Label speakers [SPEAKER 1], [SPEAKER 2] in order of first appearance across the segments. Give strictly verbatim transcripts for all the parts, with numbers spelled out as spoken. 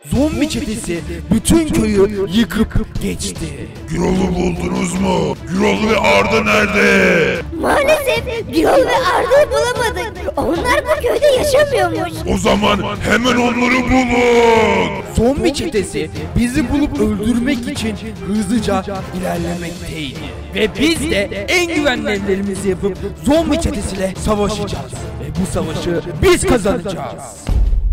[SPEAKER 1] Zombi çetesi bütün köyü yıkıp geçti.
[SPEAKER 2] Gürol'u buldunuz mu? Gürol ve Arda nerede?
[SPEAKER 3] Maalesef Gürol ve Arda'yı bulamadık. Onlar bu köyde yaşamıyormuş.
[SPEAKER 2] O zaman hemen onları bulun.
[SPEAKER 1] Zombi çetesi bizi bulup öldürmek için hızlıca ilerlemekteydi. Ve biz de en güvenli evlerimizi yapıp zombi çetesiyle savaşacağız. Ve bu savaşı biz kazanacağız.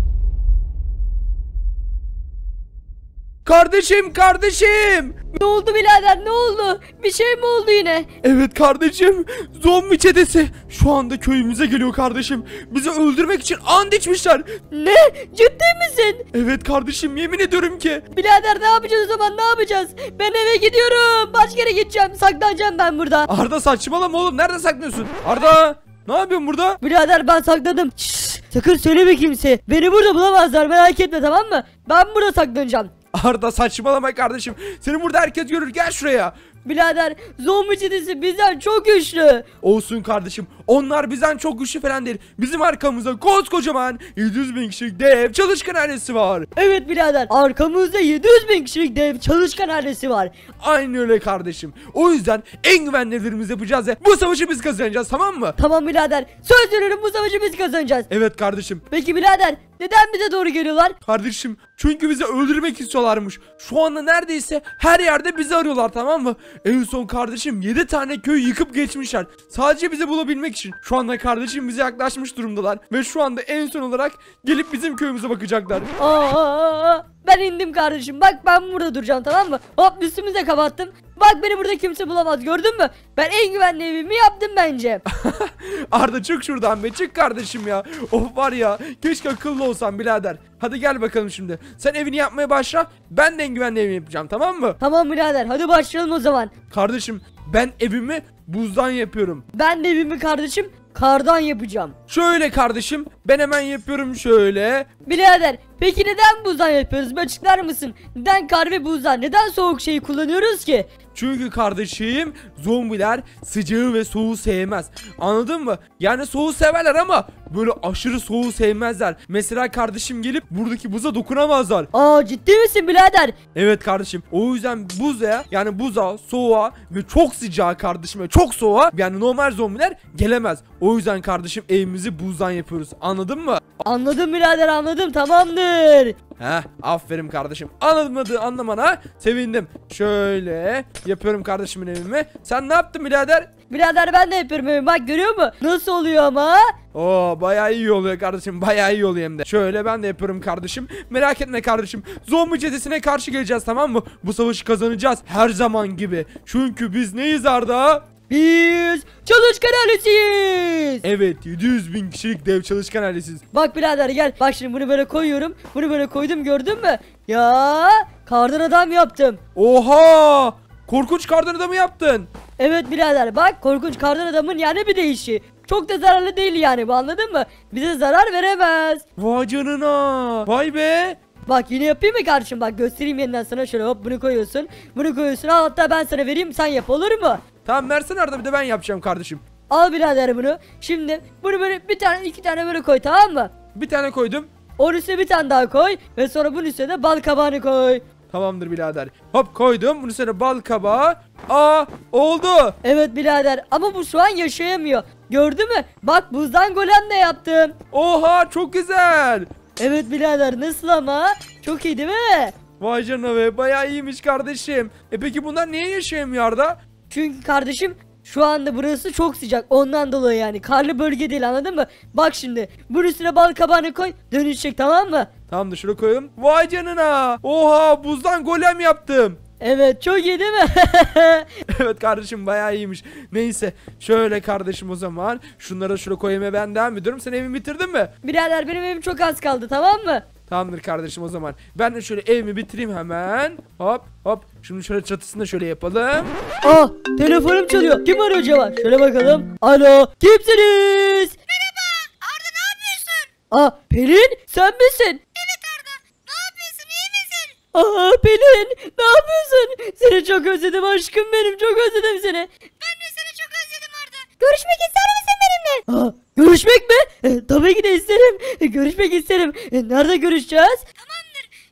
[SPEAKER 1] Kardeşim, kardeşim!
[SPEAKER 4] Ne oldu birader, ne oldu? Bir şey mi oldu yine?
[SPEAKER 1] Evet kardeşim, zombi çetesi şu anda köyümüze geliyor kardeşim. Bizi öldürmek için and içmişler.
[SPEAKER 4] Ne? Ciddi misin?
[SPEAKER 1] Evet kardeşim, yemin ediyorum ki.
[SPEAKER 4] Birader ne yapacağız o zaman, ne yapacağız? Ben eve gidiyorum, başka yere gideceğim, saklanacağım ben burada.
[SPEAKER 1] Arda saçmalama oğlum, nerede saklıyorsun? Arda, ne yapıyorsun burada?
[SPEAKER 4] Birader ben sakladım. Şşş, sakın söyleme kimseye. Beni burada bulamazlar, merak etme, tamam mı? Ben burada saklanacağım.
[SPEAKER 1] Arda saçmalama kardeşim. Seni burada herkes görür, gel şuraya.
[SPEAKER 4] Birader zombi çetesi bizden çok güçlü.
[SPEAKER 1] Olsun kardeşim, onlar bizden çok güçlü falan değil. Bizim arkamızda koskocaman yedi yüz bin kişilik dev çalışkan ailesi var.
[SPEAKER 4] Evet birader, arkamızda yedi yüz bin kişilik dev çalışkan ailesi var.
[SPEAKER 1] Aynı öyle kardeşim. O yüzden en güvenli evlerimizi yapacağız ve bu savaşı biz kazanacağız, tamam mı?
[SPEAKER 4] Tamam birader, söz veriyorum, bu savaşı biz kazanacağız.
[SPEAKER 1] Evet kardeşim.
[SPEAKER 4] Peki birader, neden bize doğru geliyorlar?
[SPEAKER 1] Kardeşim çünkü bizi öldürmek istiyorlarmış. Şu anda neredeyse her yerde bizi arıyorlar, tamam mı? En son kardeşim yedi tane köyü yıkıp geçmişler. Sadece bizi bulabilmek için. Şu anda kardeşim bize yaklaşmış durumdalar. Ve şu anda en son olarak gelip bizim köyümüze bakacaklar.
[SPEAKER 4] Aa, ben indim kardeşim, bak ben burada duracağım, tamam mı? Hop, üstümüze kapattım. Bak beni burada kimse bulamaz, gördün mü? Ben en güvenli evimi yaptım bence.
[SPEAKER 1] Arda çık şuradan be, çık kardeşim ya. Of var ya, keşke akıllı olsam birader. Hadi gel bakalım şimdi. Sen evini yapmaya başla, ben de en güvenli evimi yapacağım, tamam mı?
[SPEAKER 4] Tamam birader, hadi başlayalım o zaman.
[SPEAKER 1] Kardeşim ben evimi buzdan yapıyorum.
[SPEAKER 4] Ben de evimi kardeşim kardan yapacağım.
[SPEAKER 1] Şöyle kardeşim, ben hemen yapıyorum şöyle.
[SPEAKER 4] Birader peki neden buzdan yapıyoruz, bir açıklar mısın? Neden kar ve buzdan, neden soğuk şeyi kullanıyoruz ki?
[SPEAKER 1] Çünkü kardeşim zombiler sıcağı ve soğuğu sevmez. Anladın mı? Yani soğuğu severler ama böyle aşırı soğuğu sevmezler. Mesela kardeşim gelip buradaki buza dokunamazlar.
[SPEAKER 4] Aa, ciddi misin birader?
[SPEAKER 1] Evet kardeşim, o yüzden buza, yani buza, soğuğa ve çok sıcağa kardeşim ve çok soğuğa, yani normal zombiler gelemez. O yüzden kardeşim evimizi buzdan yapıyoruz, anladın mı?
[SPEAKER 4] Anladım birader, anladım, tamamdır.
[SPEAKER 1] Heh, aferin kardeşim. Anlamadı, anlamana sevindim. Şöyle yapıyorum kardeşimin evimi. Sen ne yaptın birader?
[SPEAKER 4] Birader ben de yapıyorum evimi, bak görüyor musun? Nasıl oluyor ama?
[SPEAKER 1] Oo, bayağı iyi oluyor kardeşim, bayağı iyi oluyor hem de. Şöyle ben de yapıyorum kardeşim. Merak etme kardeşim. Zombi çetesine karşı geleceğiz, tamam mı? Bu savaşı kazanacağız her zaman gibi. Çünkü biz neyiz Arda?
[SPEAKER 4] Biz çalışkan ailesiyiz.
[SPEAKER 1] Evet, yedi yüz bin kişilik dev çalışkan ailesiz.
[SPEAKER 4] Bak birader gel, bak şimdi bunu böyle koyuyorum. Bunu böyle koydum, gördün mü? Ya kardan adam yaptım.
[SPEAKER 1] Oha! Korkunç kardan adamı yaptın.
[SPEAKER 4] Evet birader, bak korkunç kardan adamın yani bir değişi. Çok da zararlı değil yani bu, anladın mı? Bize zarar veremez.
[SPEAKER 1] Vay canına. Vay be.
[SPEAKER 4] Bak yine yapayım mı kardeşim, bak göstereyim yeniden sana, şöyle hop bunu koyuyorsun. Bunu koyuyorsun, al hatta ben sana vereyim, sen yap, olur mu?
[SPEAKER 1] Tamam versene Arda, bir de ben yapacağım kardeşim.
[SPEAKER 4] Al birader bunu. Şimdi bunu böyle bir tane iki tane böyle koy, tamam mı?
[SPEAKER 1] Bir tane koydum.
[SPEAKER 4] Onun üstüne bir tane daha koy ve sonra bunun üstüne de bal kabağını koy.
[SPEAKER 1] Tamamdır birader. Hop koydum. Bunun üstüne bal kabağı. Aa, oldu.
[SPEAKER 4] Evet birader, ama bu şu an yaşayamıyor. Gördün mü? Bak buzdan golem de yaptım.
[SPEAKER 1] Oha, çok güzel.
[SPEAKER 4] Evet birader, nasıl ama? Çok iyi değil mi?
[SPEAKER 1] Vay canına be, bayağı iyiymiş kardeşim. E peki bunlar niye yaşayamıyor Arda?
[SPEAKER 4] Çünkü kardeşim şu anda burası çok sıcak, ondan dolayı yani karlı bölge değil, anladın mı? Bak şimdi bunun üstüne bal kabağını koy, dönüşecek, tamam mı?
[SPEAKER 1] Tamam da şuraya koyalım. Vay canına. Oha, buzdan golem yaptım.
[SPEAKER 4] Evet, çok iyi değil mi?
[SPEAKER 1] Evet kardeşim, bayağı iyiymiş. Neyse şöyle kardeşim, o zaman şunları şuraya koyayım, ben devam ediyorum. Sen evimi bitirdin mi?
[SPEAKER 4] Birader benim evim çok az kaldı, tamam mı?
[SPEAKER 1] Tamamdır kardeşim, o zaman ben de şöyle evimi bitireyim hemen. Hop hop, şimdi şöyle çatısını da şöyle yapalım.
[SPEAKER 4] Ah, telefonum çalıyor, kim arıyor acaba? Şöyle bakalım. Alo, kimsiniz?
[SPEAKER 3] Merhaba Arda, ne yapıyorsun?
[SPEAKER 4] Ah, Pelin sen misin?
[SPEAKER 3] Evet Arda, ne yapıyorsun, iyi misin?
[SPEAKER 4] Ah Pelin, ne yapıyorsun? Seni çok özledim aşkım benim, çok özledim seni.
[SPEAKER 3] Ben de seni çok özledim Arda. Görüşmek ister misin benimle?
[SPEAKER 4] Ah, görüşmek mi? E, tabii ki de isterim. E, görüşmek isterim. E, nerede görüşeceğiz?
[SPEAKER 3] Tamamdır, şimdi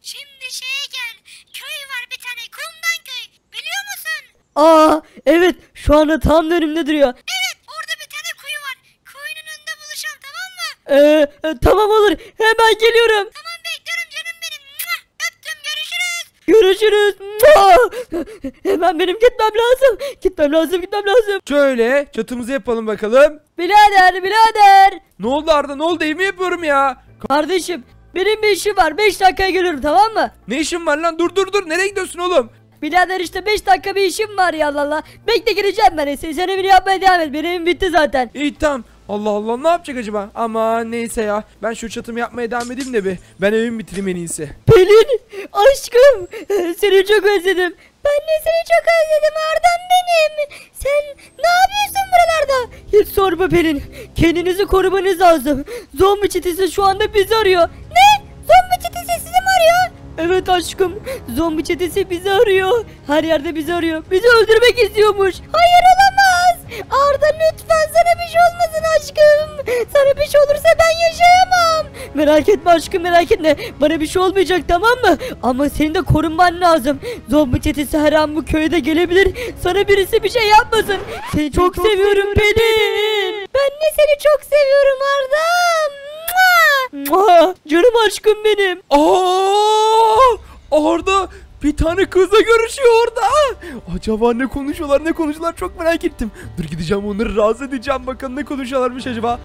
[SPEAKER 3] Şimdi şeye gel. Köy var bir tane. Kumdan köy. Biliyor musun?
[SPEAKER 4] Aa evet, şu anda tam önümde duruyor.
[SPEAKER 3] Evet. Orada bir tane kuyu var. Kuyunun önünde buluşalım, tamam mı?
[SPEAKER 4] Ee, e, tamam olur, hemen geliyorum.
[SPEAKER 3] Tamam, bekliyorum canım benim. Mua! Öptüm, görüşürüz.
[SPEAKER 4] Görüşürüz. Mua! Hemen benim gitmem lazım. Gitmem lazım, gitmem lazım.
[SPEAKER 1] Şöyle çatımızı yapalım bakalım.
[SPEAKER 4] Birader, birader.
[SPEAKER 1] Ne oldu Arda, ne oldu, evimi yapıyorum ya.
[SPEAKER 4] Kardeşim, benim bir işim var. beş dakikaya geliyorum, tamam mı?
[SPEAKER 1] Ne işin var lan, dur dur dur, nereye gidiyorsun oğlum?
[SPEAKER 4] Birader işte beş dakika bir işim var ya, Allah Allah. Bekle, geleceğim ben. Sen, sen evini yapmaya devam et. Benim evim bitti zaten.
[SPEAKER 1] İyi tamam. Allah Allah, ne yapacak acaba? Ama neyse ya, ben şu çatımı yapmaya devam edeyim de bir. Ben evimi bitireyim en iyisi.
[SPEAKER 4] Pelin, aşkım. Seni çok özledim. Ben de seni çok özledim Arda'm benim. Sen ne yapıyorsun buralarda? Hiç sorma Pelin. Kendinizi korumanız lazım. Zombi çetesi şu anda bizi arıyor. Ne? Zombi çetesi sizi mi arıyor? Evet aşkım. Zombi çetesi bizi arıyor. Her yerde bizi arıyor. Bizi öldürmek istiyormuş. Hayır, olamaz. Arda lütfen, sana bir şey olmasın aşkım. Sana bir şey olursa ben yaşayamam. Merak etme aşkım, merak etme. Bana bir şey olmayacak, tamam mı? Ama senin de korunman lazım. Zombi çetesi her an bu köye de gelebilir. Sana birisi bir şey yapmasın. Seni çok, çok seviyorum Pelin. Ben de seni çok seviyorum Arda'm. Mua! Canım aşkım benim.
[SPEAKER 1] Aa! Arda bir tane kızla görüşüyor orada. Acaba ne konuşuyorlar, ne konuşuyorlar, çok merak ettim. Dur gideceğim, onları rahatsız edeceğim, bakalım ne konuşuyorlarmış acaba.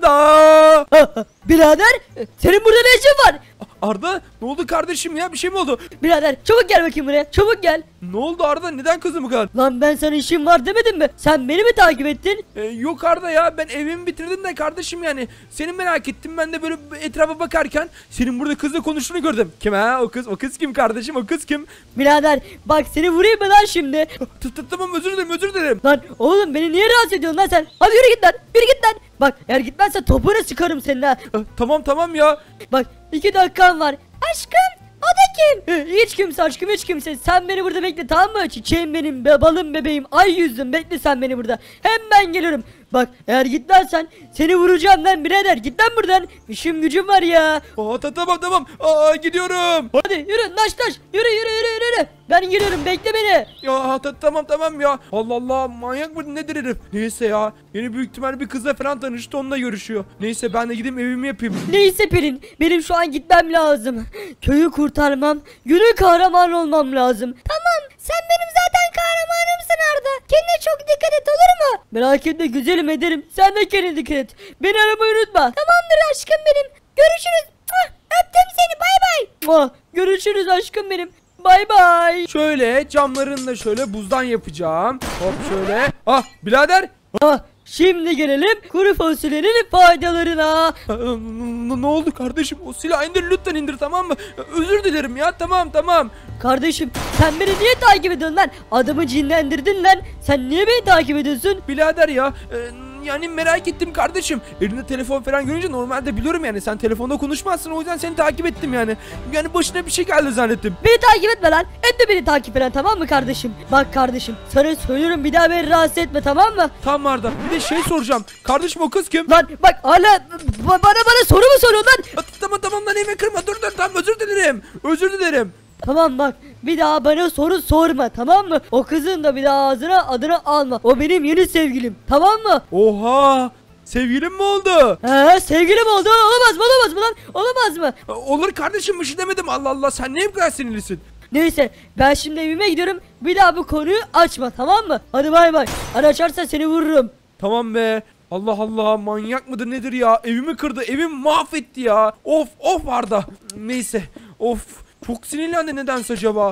[SPEAKER 1] Arda!
[SPEAKER 4] Birader, senin burada ne işin var?
[SPEAKER 1] Arda, ne oldu kardeşim ya, bir şey mi oldu?
[SPEAKER 4] Birader çabuk gel bakayım buraya, çabuk gel.
[SPEAKER 1] Ne oldu Arda, neden kızdın bu kadar?
[SPEAKER 4] Lan ben sana işim var demedim mi? Sen beni mi takip ettin?
[SPEAKER 1] Ee, yok Arda ya, ben evimi bitirdim de kardeşim, yani seni merak ettim. Ben de böyle etrafa bakarken senin burada kızla konuştuğunu gördüm. Kim ha o kız? O kız kim kardeşim, o kız kim?
[SPEAKER 4] Birader bak, seni vurayım mı lan şimdi?
[SPEAKER 1] Tı tı Tamam, özür dilerim, özür dilerim.
[SPEAKER 4] Lan oğlum, beni niye rahatsız ediyorsun lan sen? Hadi yürü git lan, yürü git lan. Bak eğer gitmezsen topuğunu sıkarım senin ha.
[SPEAKER 1] Ee, Tamam tamam ya.
[SPEAKER 4] Bak iki dakikan var. Aşkım, o da kim? Ee, Hiç kimse aşkım, hiç kimse. Sen beni burada bekle, tamam mı? Çiçeğim benim, be balım bebeğim, ay yüzüm, bekle sen beni burada. Hemen geliyorum. Bak eğer gitmezsen seni vuracağım lan birader. Git lan buradan. İşim gücüm var ya.
[SPEAKER 1] Aa, ta tamam tamam. Aa, gidiyorum.
[SPEAKER 4] Hadi yürü naş naş. Yürü yürü yürü yürü. Ben geliyorum, bekle beni.
[SPEAKER 1] Ya ta tamam tamam ya. Allah Allah, manyak mı nedir herif? Neyse ya. Yeni büyük ihtimalle bir kızla falan tanıştı, onunla görüşüyor. Neyse ben de gideyim evimi yapayım.
[SPEAKER 4] Neyse Pelin, benim şu an gitmem lazım. Köyü kurtarmam, günün kahraman olmam lazım. Tamam, sen benim zaten kahramanımsın Arda. Kendine çok dikkat et, olur mu? Merak etme güzelim, ederim. Sen de kendine dikkat et. Beni aramayı unutma. Tamamdır aşkım benim. Görüşürüz. Ah, öptüm seni, bay bay. Ah, görüşürüz aşkım benim. Bay bay.
[SPEAKER 1] Şöyle camlarını da şöyle buzdan yapacağım. Hop şöyle. Ah birader.
[SPEAKER 4] Ah, şimdi gelelim kuru fasulyenin faydalarına.
[SPEAKER 1] Aa, n- Ne oldu kardeşim? O silahı indir lütfen, indir, tamam mı? Özür dilerim ya, tamam tamam.
[SPEAKER 4] Kardeşim sen beni niye takip ediyorsun lan? Adamı cinlendirdin lan. Sen niye beni takip ediyorsun?
[SPEAKER 1] Birader ya, e, yani merak ettim kardeşim. Elinde telefon falan görünce normalde biliyorum yani sen telefonda konuşmazsın, o yüzden seni takip ettim yani. Yani başına bir şey geldi zannettim.
[SPEAKER 4] Beni takip etme lan. Etme beni takip eden, tamam mı kardeşim? Bak kardeşim, sana söylüyorum, bir daha beni rahatsız etme, tamam mı?
[SPEAKER 1] Tamam Arda, bir de şey soracağım. Kardeşim o kız kim?
[SPEAKER 4] Lan bak hala ba- bana bana soru mu soruyorsun lan?
[SPEAKER 1] Aa, Tamam tamam lan, evime kırma, dur dur, tamam, özür dilerim. Özür dilerim.
[SPEAKER 4] Tamam bak, bir daha bana soru sorma, tamam mı? O kızın da bir daha ağzına adını alma. O benim yeni sevgilim, tamam mı?
[SPEAKER 1] Oha, sevgilim mi oldu?
[SPEAKER 4] He, sevgilim oldu, olamaz mı, olamaz mı lan? Olamaz mı?
[SPEAKER 1] Aa, Olur kardeşim, bir şey demedim, Allah Allah, sen niye bu kadar sinirlisin?
[SPEAKER 4] Neyse, ben şimdi evime gidiyorum. Bir daha bu konuyu açma, tamam mı? Hadi bay bay. Hadi açarsan seni vururum.
[SPEAKER 1] Tamam be. Allah Allah, manyak mıdır nedir ya? Evimi kırdı, evimi mahvetti ya. Of of Arda. Neyse, of. Çok sinirlendi nedense acaba.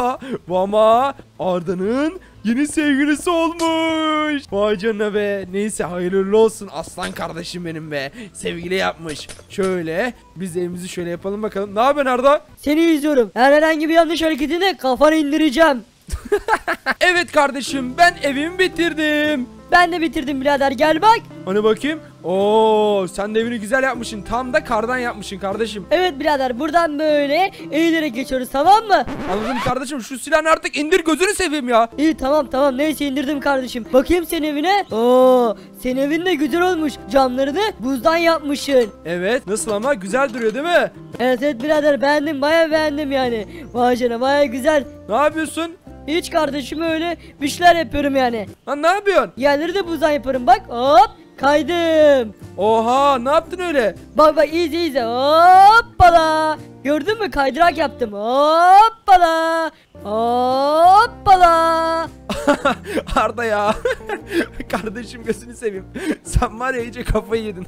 [SPEAKER 1] Ama Arda'nın yeni sevgilisi olmuş. Vay canına be. Neyse, hayırlı olsun aslan kardeşim benim be. Sevgili yapmış. Şöyle biz evimizi şöyle yapalım bakalım. Ne yapıyorsun Arda?
[SPEAKER 4] Seni izliyorum. Her herhangi bir yanlış hareketine kafanı indireceğim.
[SPEAKER 1] Evet kardeşim, ben evimi bitirdim.
[SPEAKER 4] Ben de bitirdim birader, gel bak.
[SPEAKER 1] Hani bakayım. Oo, sen de evini güzel yapmışsın. Tam da kardan yapmışsın kardeşim.
[SPEAKER 4] Evet birader, buradan böyle eğilerek geçiyoruz, tamam mı?
[SPEAKER 1] Anladım kardeşim, şu silahını artık indir, gözünü seveyim ya.
[SPEAKER 4] İyi tamam tamam, neyse indirdim kardeşim. Bakayım senin evine. Oo, senin evin de güzel olmuş. Camlarını buzdan yapmışsın.
[SPEAKER 1] Evet, nasıl ama, güzel duruyor değil mi?
[SPEAKER 4] Evet evet birader, beğendim, baya beğendim yani. Vay canına, baya güzel.
[SPEAKER 1] Ne yapıyorsun?
[SPEAKER 4] Hiç kardeşim, öyle bir şeyler yapıyorum yani.
[SPEAKER 1] Lan ne yapıyorsun?
[SPEAKER 4] Yerleri de buzdan yaparım, bak hop kaydım.
[SPEAKER 1] Oha, ne yaptın öyle?
[SPEAKER 4] Bak bak, iyice iyice, hoppala. Gördün mü, kaydırak yaptım, hoppala. Hoppala.
[SPEAKER 1] Arda ya. Kardeşim gözünü seveyim. Sen var ya, iyice kafayı yedin.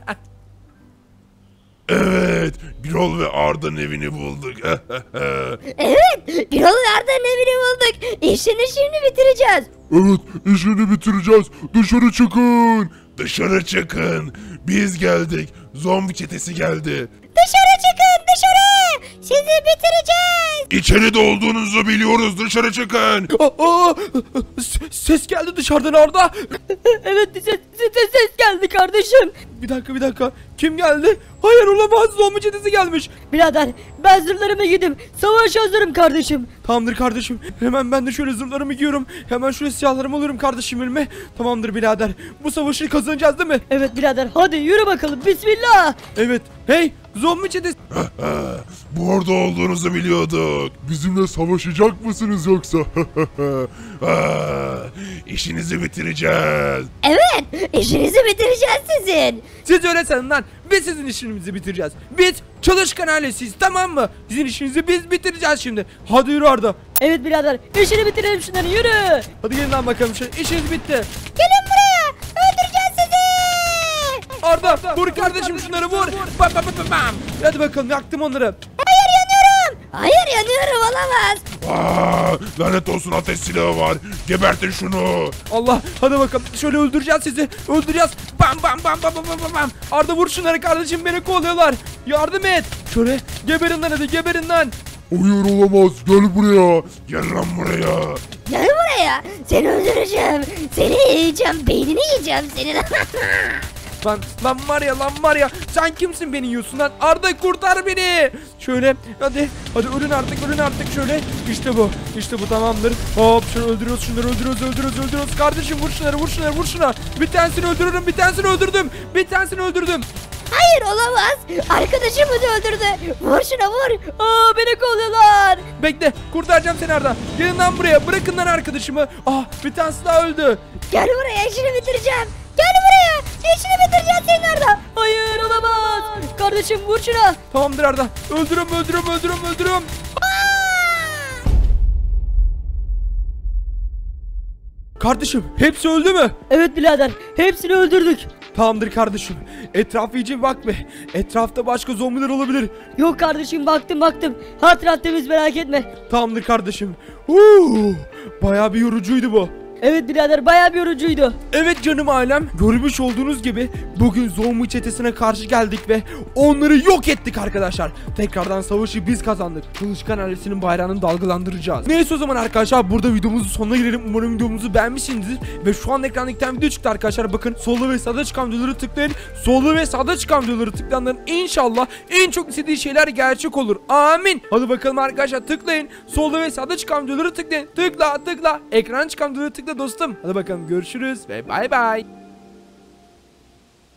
[SPEAKER 2] Evet, Gürol ve Arda'nın evini bulduk.
[SPEAKER 3] Evet, Gürol ve Arda'nın evini bulduk. İşini şimdi bitireceğiz.
[SPEAKER 2] Evet, işini bitireceğiz. Dışarı çıkın. Dışarı çıkın. Biz geldik. Zombi çetesi geldi.
[SPEAKER 3] Dışarı çıkın, dışarı. Sizi bitireceğiz.
[SPEAKER 2] İçeride olduğunuzu biliyoruz. Dışarı çıkın.
[SPEAKER 1] Aa, aa, s- ses geldi dışarıdan Arda.
[SPEAKER 4] Evet, ses, ses, ses geldi kardeşim.
[SPEAKER 1] Bir dakika bir dakika. Kim geldi? Hayır, olamaz, zombi çetesi gelmiş.
[SPEAKER 4] Birader, ben zırhlarımı giydim. Savaşa hazırım kardeşim.
[SPEAKER 1] Tamamdır kardeşim. Hemen ben de şöyle zırhlarımı giyiyorum. Hemen şöyle silahlarımı alıyorum kardeşim elime. Tamamdır birader. Bu savaşı kazanacağız değil mi?
[SPEAKER 4] Evet birader, hadi yürü bakalım, bismillah.
[SPEAKER 1] Evet. Hey, zombi çetesi.
[SPEAKER 2] Burada olduğunuzu biliyorduk. Bizimle savaşacak mısınız yoksa? İşinizi bitireceğiz.
[SPEAKER 3] Evet, işinizi bitireceğiz sizin.
[SPEAKER 1] Siz öyle sanın lan. Biz sizin işinizi bitireceğiz. Biz çalışkan ailesiyiz, tamam mı? Sizin işinizi biz bitireceğiz şimdi. Hadi yürü Arda.
[SPEAKER 4] Evet birader, işini bitirelim şunları, yürü.
[SPEAKER 1] Hadi gelin lan bakalım. Şey, işiniz bitti.
[SPEAKER 3] Gelin buraya, öldüreceğiz sizi.
[SPEAKER 1] Arda, vur kardeşim şunları, vur. Bam bam bam bam. Hadi bakalım, yaktım onları.
[SPEAKER 3] Hayır, yanıyorum. Hayır, yanıyorum, olamaz.
[SPEAKER 2] Aa, lanet olsun, ateş silahı var. Gebertin şunu.
[SPEAKER 1] Allah, hadi bakalım, şöyle öldüreceğiz sizi. Öldüreceğiz. Bam bam bam bam bam bam bam. Arda vur şunları kardeşim, beni kovalıyorlar. Yardım et. Şöyle geberin lan, hadi geberin lan.
[SPEAKER 2] Hayır, olamaz. Gel buraya. Gel lan buraya.
[SPEAKER 3] Gel buraya, seni öldüreceğim. Seni yiyeceğim, beynini yiyeceğim senin.
[SPEAKER 1] Lan, lan var ya, lan var ya, sen kimsin beni yiyorsun lan? Arda, kurtar beni. Şöyle hadi hadi, ölün artık, ölün artık şöyle. İşte bu, işte bu, tamamdır. Hop, şöyle öldürüyoruz şunları, öldürüyoruz öldürüyoruz öldürüyoruz. Kardeşim vur şunları, vur şunları, vur şuna. Bir tanesini öldürürüm, bir tanesini öldürdüm. Bir tanesini öldürdüm.
[SPEAKER 3] Hayır, olamaz. Arkadaşımı da öldürdü. Vur şuna, vur.
[SPEAKER 4] Aa, beni kovalıyorlar.
[SPEAKER 1] Bekle, kurtaracağım seni Arda. Gelin lan buraya, bırakın lan arkadaşımı. Ah, bir tanesi daha öldü.
[SPEAKER 3] Gel buraya, işini bitireceğim. Gel buraya, işini bitireceğim senin orada.
[SPEAKER 4] Hayır, olamaz. Kardeşim vur şuna.
[SPEAKER 1] Tamamdır Arda. Öldürüm, öldürüm, öldürüm, öldürüm. Kardeşim, hepsi öldü mü?
[SPEAKER 4] Evet birader, hepsini öldürdük.
[SPEAKER 1] Tamamdır kardeşim. Etrafı iyice bak be. Etrafta başka zombiler olabilir.
[SPEAKER 4] Yok kardeşim, baktım baktım. Her taraf temiz, merak etme.
[SPEAKER 1] Tamamdır kardeşim. Huu, bayağı bir yorucuydu bu.
[SPEAKER 4] Evet birader, bayağı bir yorucuydu.
[SPEAKER 1] Evet canım ailem, görmüş olduğunuz gibi bugün zombi çetesine karşı geldik ve onları yok ettik arkadaşlar. Tekrardan savaşı biz kazandık. Çalışkan ailesinin bayrağını dalgalandıracağız. Neyse o zaman arkadaşlar, burada videomuzun sonuna gelelim. Umarım videomuzu beğenmişsinizdir. Ve şu an ekranda iki tane video çıktı arkadaşlar. Bakın, solda ve sağda çıkan videoları tıklayın. Solda ve sağda çıkan videoları tıklayanların inşallah en çok istediği şeyler gerçek olur. Amin. Hadi bakalım arkadaşlar, tıklayın. Solda ve sağda çıkan videoları tıklayın. Tıkla tıkla. Ekran çıkan videoları tıkla dostum. Hadi bakalım, görüşürüz ve bay bay.